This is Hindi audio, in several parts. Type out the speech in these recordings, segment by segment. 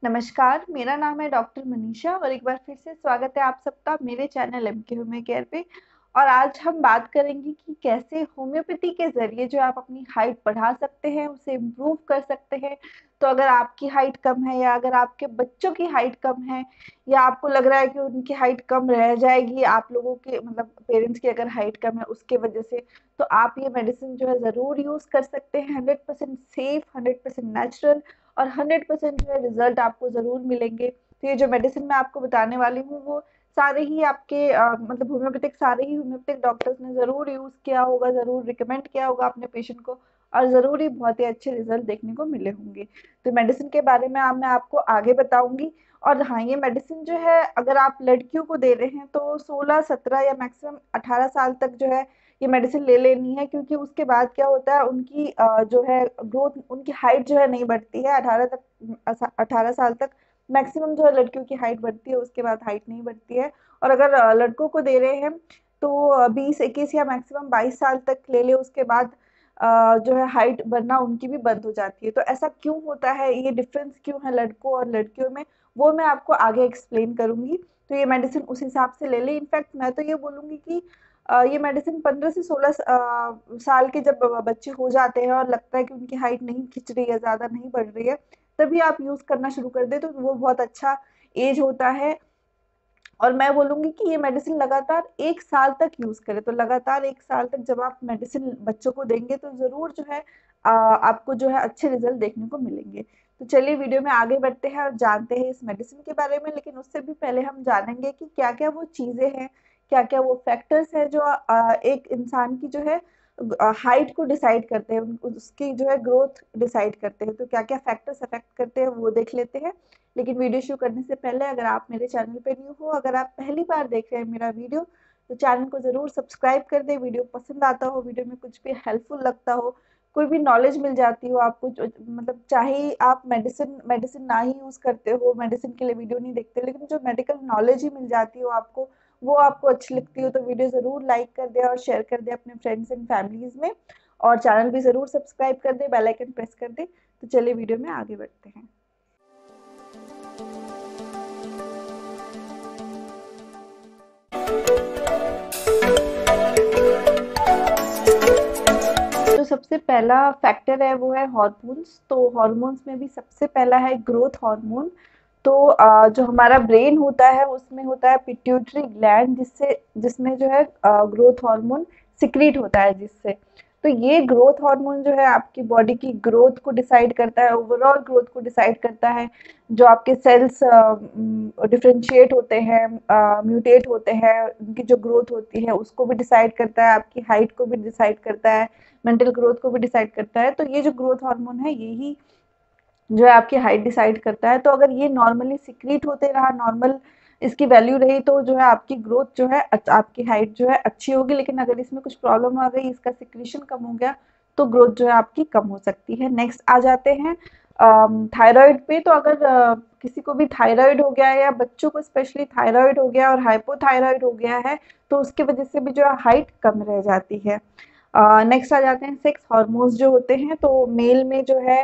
नमस्कार, मेरा नाम है डॉक्टर मनीषा और एक बार फिर से स्वागत है आप सबका मेरे चैनल एमके होम्यो केयर पे। और आज हम बात करेंगे कि कैसे होम्योपैथी के ज़रिए जो आप अपनी हाइट बढ़ा सकते हैं, उसे इम्प्रूव कर सकते हैं। तो अगर आपकी हाइट कम है या अगर आपके बच्चों की हाइट कम है या आपको लग रहा है कि उनकी हाइट कम रह जाएगी, आप लोगों के मतलब पेरेंट्स की अगर हाइट कम है उसके वजह से, तो आप ये मेडिसिन जो है ज़रूर यूज़ कर सकते हैं। 100% सेफ, 100% नेचुरल और 100% जो है रिजल्ट आपको ज़रूर मिलेंगे। तो ये जो मेडिसिन मैं आपको बताने वाली हूँ वो सारे ही आपके मतलब होम्योपैथिक डॉक्टर्स ने ज़रूर यूज़ किया होगा, ज़रूर रिकमेंड किया होगा अपने पेशेंट को और ज़रूर ही बहुत ही अच्छे रिजल्ट देखने को मिले होंगे। तो मेडिसिन के बारे में मैं आपको आगे बताऊँगी। और हाँ, ये मेडिसिन जो है अगर आप लड़कियों को दे रहे हैं तो 16, 17 या मैक्सिमम 18 साल तक जो है ये मेडिसिन ले लेनी है, क्योंकि उसके बाद क्या होता है उनकी जो है ग्रोथ, उनकी हाइट जो है नहीं बढ़ती है 18 साल तक मैक्सिमम जो है लड़कियों की हाइट बढ़ती है, उसके बाद हाइट नहीं बढ़ती है। और अगर लड़कों को दे रहे हैं तो 20, 21 या मैक्सिमम 22 साल तक ले ले, उसके बाद जो है हाइट बढ़ना उनकी भी बंद हो जाती है। तो ऐसा क्यों होता है, ये डिफरेंस क्यों है लड़कों और लड़कियों में, वो मैं आपको आगे एक्सप्लेन करूंगी। तो ये मेडिसिन उस हिसाब से ले ले। इनफैक्ट मैं तो ये बोलूंगी कि ये मेडिसिन 15 से 16 साल के जब बच्चे हो जाते हैं और लगता है कि उनकी हाइट नहीं खिंच रही है, ज़्यादा नहीं बढ़ रही है, तभी आप यूज़ करना शुरू कर दें तो वो बहुत अच्छा एज होता है। और मैं बोलूँगी कि ये मेडिसिन लगातार 1 साल तक यूज़ करें। तो लगातार 1 साल तक जब आप मेडिसिन बच्चों को देंगे तो ज़रूर जो है आपको जो है अच्छे रिज़ल्ट देखने को मिलेंगे। तो चलिए वीडियो में आगे बढ़ते हैं और जानते हैं इस मेडिसिन के बारे में। लेकिन उससे भी पहले हम जानेंगे कि क्या-क्या वो चीज़ें हैं, क्या-क्या वो फैक्टर्स हैं जो एक इंसान की जो है हाइट को डिसाइड करते हैं, उसकी जो है ग्रोथ डिसाइड करते हैं। तो क्या-क्या फैक्टर्स अफेक्ट करते हैं वो देख लेते हैं। लेकिन वीडियो शुरू करने से पहले अगर आप मेरे चैनल पे न्यू हो, अगर आप पहली बार देख रहे हैं मेरा वीडियो, तो चैनल को ज़रूर सब्सक्राइब कर दें। वीडियो पसंद आता हो, वीडियो में कुछ भी हेल्पफुल लगता हो, कोई भी नॉलेज मिल जाती हो आपको, जो मतलब चाहे आप मेडिसिन मेडिसिन ना ही यूज़ करते हो, मेडिसिन के लिए वीडियो नहीं देखते, लेकिन जो मेडिकल नॉलेज ही मिल जाती हो आपको, वो आपको अच्छी लगती हो, तो वीडियो ज़रूर लाइक कर दें और शेयर कर दें अपने फ्रेंड्स एंड फैमिलीज़ में। और चैनल भी ज़रूर सब्सक्राइब कर दें, बेल आइकन प्रेस कर दें। तो चलिए वीडियो में आगे बढ़ते हैं। जो सबसे पहला फैक्टर है वो है हॉर्मोन्स। तो हॉर्मोन्स में भी सबसे पहला है ग्रोथ हार्मोन। तो जो हमारा ब्रेन होता है उसमें होता है पिट्यूटरी ग्लैंड, जिसमें जो है ग्रोथ हार्मोन सिक्रीट होता है जिससे। तो ये ग्रोथ हार्मोन जो है आपकी बॉडी की ग्रोथ को डिसाइड करता है, ओवरऑल ग्रोथ को डिसाइड करता है। जो आपके सेल्स डिफरेंशिएट होते हैं, म्यूटेट होते हैं, उनकी जो ग्रोथ होती है उसको भी डिसाइड करता है, आपकी हाइट को भी डिसाइड करता है, मेंटल ग्रोथ को भी डिसाइड करता है। तो ये जो ग्रोथ हार्मोन है यही जो है आपकी हाइट डिसाइड करता है। तो अगर ये नॉर्मली सिक्रीट होते रहा, नॉर्मल इसकी वैल्यू रही, तो जो है आपकी ग्रोथ जो है आपकी हाइट जो है अच्छी होगी। लेकिन अगर इसमें कुछ प्रॉब्लम आ गई, इसका सिक्रीशन कम हो गया, तो ग्रोथ जो है आपकी कम हो सकती है। नेक्स्ट आ जाते हैं थायराइड पे। तो अगर किसी को भी थायराइड हो गया है या बच्चों को स्पेशली थायराइड हो गया और हाइपोथायराइड हो गया है, तो उसकी वजह से भी जो है हाइट कम रह जाती है। नेक्स्ट आ जाते हैं सेक्स हार्मोन्स जो होते हैं। तो मेल में जो है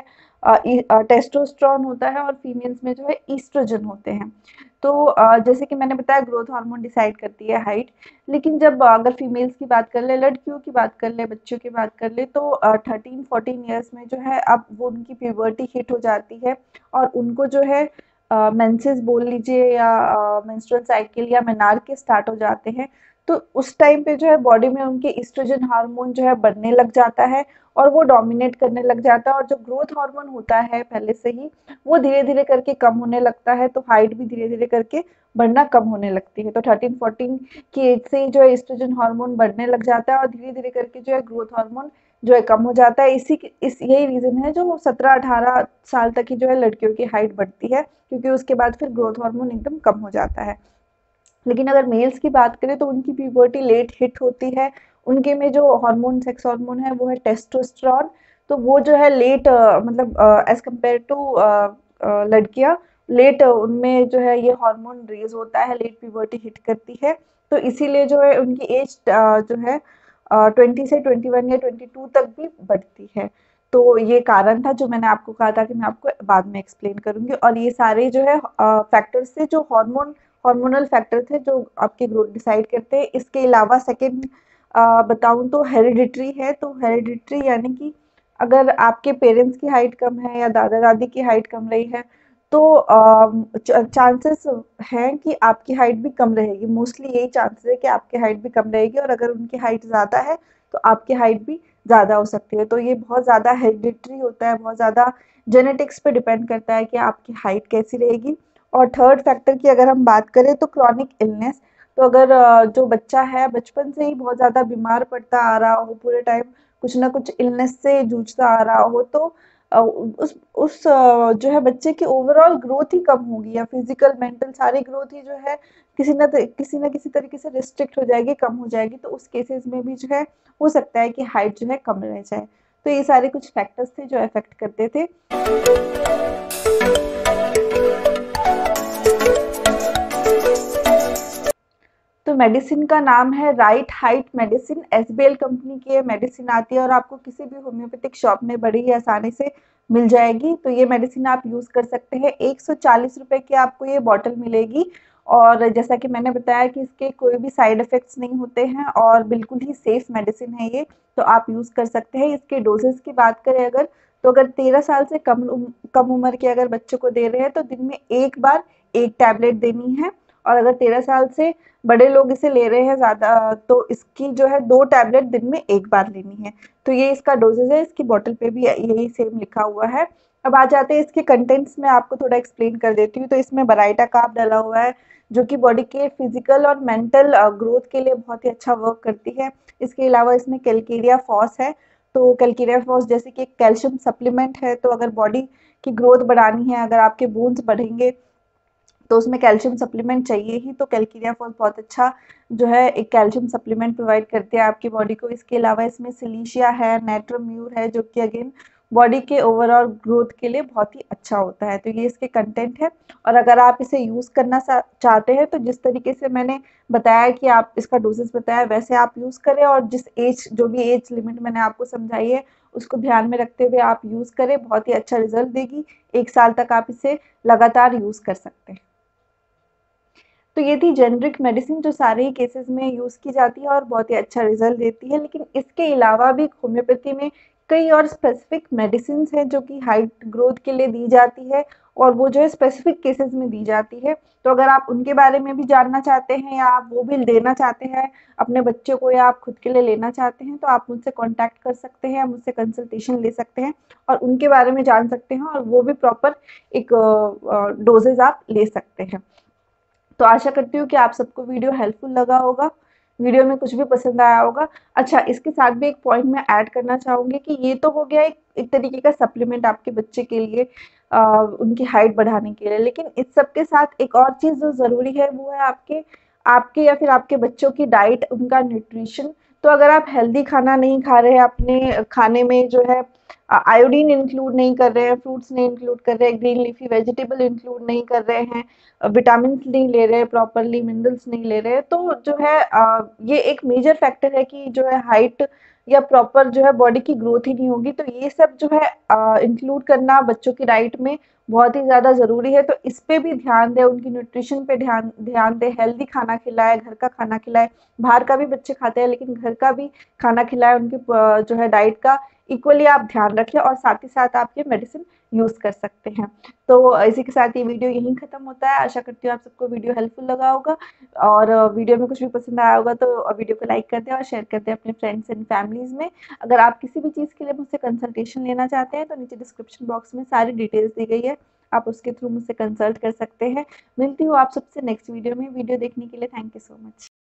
टेस्टोस्टेरोन होता है और फीमेल्स में जो है ईस्ट्रोजन होते हैं। तो जैसे कि मैंने बताया ग्रोथ हार्मोन डिसाइड करती है हाइट। लेकिन जब अगर फीमेल्स की बात कर ले, लड़कियों की बात कर ले, बच्चों की बात कर ले, तो 13-14 ईयर्स में जो है अब वो उनकी प्यूबर्टी हिट हो जाती है और उनको जो है मेंसेस बोल लीजिए या मेंस्ट्रुअल साइकिल या मेनार्के स्टार्ट हो जाते हैं। तो उस टाइम पे जो है बॉडी में उनके ईस्ट्रोजन हार्मोन जो है बढ़ने लग जाता है और वो डोमिनेट करने लग जाता है। और जो ग्रोथ हार्मोन होता है पहले से ही, वो धीरे धीरे करके कम होने लगता है, तो हाइट भी धीरे धीरे करके बढ़ना कम होने लगती है। तो 13-14 की एज से ही जो है ईस्ट्रोजन हार्मोन बढ़ने लग जाता है और धीरे धीरे करके जो है ग्रोथ हार्मोन जो है कम हो जाता है। इस यही रीजन है जो 17-18 साल तक ही जो है लड़कियों की हाइट बढ़ती है, क्योंकि उसके बाद फिर ग्रोथ हार्मोन एकदम कम हो जाता है। लेकिन अगर मेल्स की बात करें तो उनकी प्यूबर्टी लेट हिट होती है। उनके में जो हार्मोन, सेक्स हार्मोन है वो है टेस्टोस्टेरोन। तो वो जो है लेट मतलब एज कम्पेयर टू लड़कियां, लेट उनमें जो है ये हार्मोन रेज होता है, लेट प्यूबर्टी हिट करती है। तो इसीलिए जो है उनकी एज जो है 20 से 21 या 22 तक भी बढ़ती है। तो ये कारण था जो मैंने आपको कहा था कि मैं आपको बाद में एक्सप्लेन करूँगी। और ये सारे जो है फैक्टर्स थे जो हार्मोनल फैक्टर थे जो आपकी ग्रोथ डिसाइड करते हैं। इसके अलावा सेकंड बताऊँ तो हेरिडिटरी है। तो हेरिडिटरी यानी कि अगर आपके पेरेंट्स की हाइट कम है या दादा-दादी की हाइट कम रही है, तो चांसेस हैं कि आपकी हाइट भी कम रहेगी। मोस्टली यही चांसेस है कि आपकी हाइट भी कम रहेगी, और अगर उनकी हाइट ज़्यादा है, तो आपकी हाइट भी ज़्यादा हो सकती है। तो ये बहुत ज़्यादा हेरिडिटरी होता है, बहुत ज़्यादा जेनेटिक्स पे डिपेंड करता है कि आपकी हाइट कैसी रहेगी। और थर्ड फैक्टर की अगर हम बात करें तो क्रॉनिक इलनेस। तो अगर जो बच्चा है बचपन से ही बहुत ज़्यादा बीमार पड़ता आ रहा हो, पूरे टाइम कुछ ना कुछ इलनेस से जूझता आ रहा हो, तो जो है बच्चे की ओवरऑल ग्रोथ ही कम होगी, या फिजिकल मेंटल सारी ग्रोथ ही जो है किसी ना किसी तरीके से रिस्ट्रिक्ट हो जाएगी, कम हो जाएगी। तो उस केसेस में भी जो है हो सकता है कि हाइट जो है कम रह जाए। तो ये सारे कुछ फैक्टर्स थे जो अफेक्ट करते थे। तो मेडिसिन का नाम है right height medicine. SBL company की ये मेडिसिन आती है और आपको किसी भी होम्योपैथिक शॉप में बड़ी ही आसानी से मिल जाएगी। तो ये मेडिसिन आप यूज़ कर सकते हैं। 140 रुपए की आपको ये बॉटल मिलेगी, और जैसा कि मैंने बताया कि इसके कोई भी साइड इफ़ेक्ट्स नहीं होते हैं और बिल्कुल ही सेफ मेडिसिन है ये, तो आप यूज़ कर सकते हैं। इसके डोज़ेज़ की बात करें अगर, तो अगर 13 साल से कम उम्र के अगर बच्चों को दे रहे हैं तो दिन में 1 बार 1 टैबलेट देनी है, और अगर 13 साल से बड़े लोग इसे ले रहे हैं ज़्यादा, तो इसकी जो है 2 टैबलेट दिन में 1 बार लेनी है। तो ये इसका डोज़ेज़ है, इसकी बॉटल पे भी यही सेम लिखा हुआ है। अब आ जाते हैं इसके कंटेंट्स में, आपको थोड़ा एक्सप्लेन कर देती हूँ। तो इसमें बराइटा कार्ब डाला हुआ है, जो कि बॉडी के फिजिकल और मेंटल ग्रोथ के लिए बहुत ही अच्छा वर्क करती है। इसके अलावा इसमें कैलकेरिया फॉस है। तो कैलकेरिया फॉस जैसे कि एक कैल्शियम सप्लीमेंट है, तो अगर बॉडी की ग्रोथ बढ़ानी है, अगर आपके बोन्स बढ़ेंगे तो उसमें कैल्शियम सप्लीमेंट चाहिए ही। तो कैलकेरिया फॉस बहुत अच्छा जो है एक कैल्शियम सप्लीमेंट प्रोवाइड करती है आपकी बॉडी को। इसके अलावा इसमें सिलीशिया है, नाइट्रोम्यूर है, जो कि अगेन बॉडी के ओवरऑल ग्रोथ के लिए बहुत ही अच्छा होता है। तो ये इसके कंटेंट है। और अगर आप इसे यूज़ करना चाहते हैं तो जिस तरीके से मैंने बताया कि आप इसका डोजेस बताया वैसे आप यूज़ करें, और जिस एज जो भी एज लिमिट मैंने आपको समझाई है उसको ध्यान में रखते हुए आप यूज़ करें, बहुत ही अच्छा रिजल्ट देगी। 1 साल तक आप इसे लगातार यूज़ कर सकते हैं। तो ये थी जेनरिक मेडिसिन जो सारे ही केसेस में यूज़ की जाती है और बहुत ही अच्छा रिजल्ट देती है। लेकिन इसके अलावा भी होम्योपैथी में कई और स्पेसिफिक मेडिसिन्स हैं जो कि हाइट ग्रोथ के लिए दी जाती है, और वो जो है स्पेसिफिक केसेस में दी जाती है। तो अगर आप उनके बारे में भी जानना चाहते हैं या आप वो भी लेना चाहते हैं अपने बच्चों को, या आप खुद के लिए लेना चाहते हैं, तो आप मुझसे कॉन्टैक्ट कर सकते हैं, मुझसे कंसल्टेशन ले सकते हैं और उनके बारे में जान सकते हैं, और वो भी प्रॉपर एक डोजेज़ आप ले सकते हैं। तो आशा करती हूँ कि आप सबको वीडियो हेल्पफुल लगा होगा, वीडियो में कुछ भी पसंद आया होगा। अच्छा, इसके साथ भी एक पॉइंट मैं ऐड करना चाहूँगी कि ये तो हो गया एक तरीके का सप्लीमेंट आपके बच्चे के लिए, उनकी हाइट बढ़ाने के लिए। लेकिन इस सब के साथ एक और चीज़ जो ज़रूरी है वो है आपके आपके या फिर आपके बच्चों की डाइट, उनका न्यूट्रिशन। तो अगर आप हेल्दी खाना नहीं खा रहे हैं, अपने खाने में जो है आयोडीन इंक्लूड नहीं कर रहे हैं, फ्रूट्स नहीं इंक्लूड कर रहे हैं, ग्रीन लीफी वेजिटेबल इंक्लूड नहीं कर रहे हैं, विटामिन नहीं ले रहे हैं प्रॉपरली, मिनरल्स नहीं ले रहे हैं, तो जो है ये एक मेजर फैक्टर है कि जो है हाइट या प्रॉपर जो है बॉडी की ग्रोथ ही नहीं होगी। तो ये सब जो है इंक्लूड करना बच्चों की डाइट में बहुत ही ज़्यादा ज़रूरी है। तो इस पे भी ध्यान दें, उनकी न्यूट्रिशन पे ध्यान ध्यान दें, हेल्दी खाना खिलाएं, घर का खाना खिलाएं। बाहर का भी बच्चे खाते हैं लेकिन घर का भी खाना खिलाएं, उनकी जो है डाइट का इक्वली आप ध्यान रखें, और साथ ही साथ आप ये मेडिसिन यूज़ कर सकते हैं। तो इसी के साथ ये वीडियो यहीं ख़त्म होता है। आशा करती हूँ आप सबको वीडियो हेल्पफुल लगा होगा, और वीडियो में कुछ भी पसंद आया होगा तो वीडियो को लाइक कर दें और शेयर कर दें अपने फ्रेंड्स एंड फैमिलीज़ में। अगर आप किसी भी चीज़ के लिए मुझसे कंसल्टेशन लेना चाहते हैं तो नीचे डिस्क्रिप्शन बॉक्स में सारी डिटेल्स दी गई है, आप उसके थ्रू मुझसे कंसल्ट कर सकते हैं। मिलती हूँ आप सबसे नेक्स्ट वीडियो में। वीडियो देखने के लिए थैंक यू सो मच।